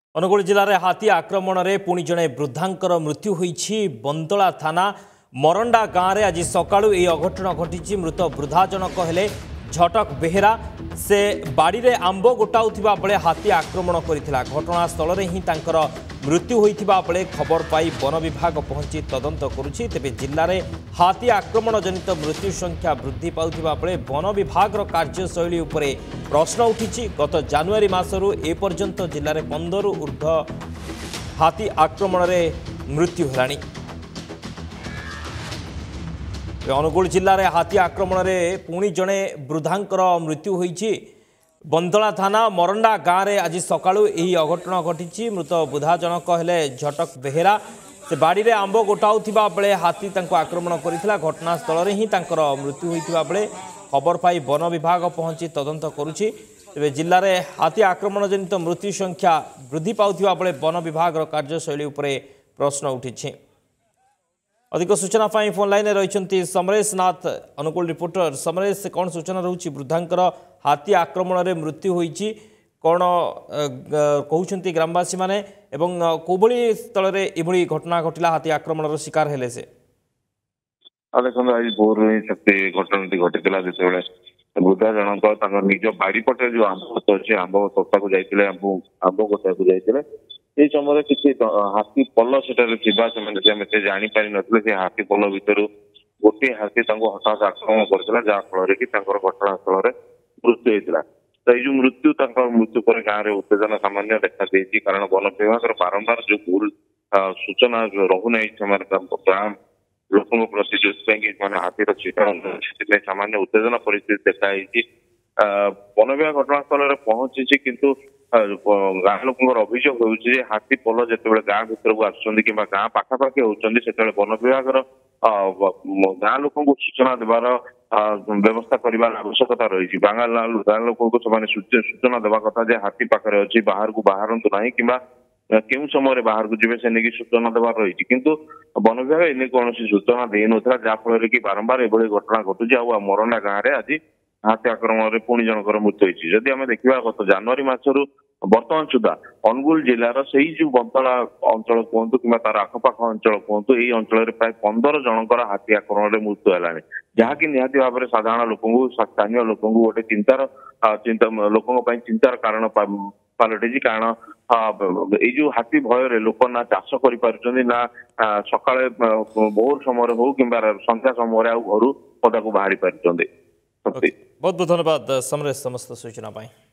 अनुगुल जिले में हाथी आक्रमण में पुणी जड़े वृद्धांकर मृत्यु होईछि। बंदला थाना मरंडा गाँव में आज सकाळु यह अघटन घटी। मृत वृद्धा जनक हेले झटक बेहेरा। से बाड़ी रे आंब गोटाउथिबा बेले हाथी आक्रमण करथिला। घटनास्थल में ही तांकर मृत्यु होइथिबा बेले खबर पाई वन विभाग पहुंची तदंत करुछि। तेबे जिल्ला रे हाथी आक्रमण जनित मृत्यु संख्या वृद्धि पाउथिबा बेले वन विभाग कार्यशैली उपरे प्रश्न उठिछि। गत जानुआरी मासरू ए पर्यंत जिल्ला रे 15 रु ऊर्ध्व हाथी आक्रमण रे मृत्यु हेलाणी। अनुगुल जिले में हाथी आक्रमण में पुणी जड़े वृद्धांकर मृत्यु होईछि। बंदला थाना मरंडा गाँव में आज सकाळु यही अघटन घटी। मृत वृद्धा जनक हेले झटक बेहेरा। से बाड़ी रे आंब गोटाउथिबा बेले हाथी तांको आक्रमण करथिला। घटनास्थल में ही तांकर मृत्यु होइथिबा बेले खबर पाई वन विभाग पहुंची तदंत करुछि। तेबे जिल्ला रे हाथी आक्रमण जनित मृत्यु संख्या वृद्धि पाउथिबा बेले वन विभाग कार्यशैली उपरे प्रश्न उठिछि। अधिक सूचना पाई फोन लाइन रही समरेश नाथ, अनुकूल रिपोर्टर। समरेश, कौन सूचना रही वृद्धांकर हाथी आक्रमण में मृत्यु होईछि, कौन कहउछंती ग्रामवासी माने एवं कोभली स्थल रे इभली घटना घटिला हाथी आक्रमण शिकार हेले से? देखो आज भोर से घटना घटी जिते वृद्धा जनक निज बाड़ी पटे जो आंब गत अच्छे आंब तोटा को जाते आंब गोटा को जाते ये समय किसी हाथी पल से जानी पारि नथिले। हाथी पल भितर गोटे हाथी हठात आक्रमण करथिला, जहाँफल कि घटनास्थल में मृत्यु होता। तो ये मृत्यु मृत्यु पर गाँव में उत्तेजना सामान्य देखा देती। कारण वन विभाग बारंबार जो भूल सूचना रोना गाँव लोकों प्रति जो हाथीर चित्रण से सामान्य उत्तेजना परिस्थिति देखा। वन विभाग घटनास्थल में पहुंची किंतु गाँव लोक अभियोग हो हाथी पल जिते गाँ भर को आसुँच कि गाँ पाखापाखि होती से वन विभाग गाँ लोक सूचना देवार व्यवस्था करार आवश्यकता रही। गाँ लोक सूचना देवा कथा हाथी पाखे अच्छी बाहर को बाहरतु ना कि केउ समय बाहर को जी से नहीं सूचना देवार रही। किंतु वन विभाग एने कौन सूचना दे ना जहाँफल कि बारंबार एभली घटना घटुची। मरंडा गाँव में आज हाथी आक्रमण में पुणी जनकर मृत्यु होती। जदि आम देखा गत जानुआरी मासरू बर्तमान सुधा अनुगुल जिलार से जो बंतला अंचल कहतु कि तार आखपाख अंचल कहतु यही अंचल प्राय 15 जनकर हाथी आक्रमण में मृत्यु है। जहाँकि निहाती भाव में साधारण लोक स्थानीय लोक गोटे चिंतार चिंतार कारण पलटि। कारण ये जो हाथी भय लोक ना चाष कर ना सकाଳେ भोर समय हो कि संध्या समय घर पदा को बाहरी पारि। बहुत बहुत धन्यवाद समरेश समस्त सूचना पाई।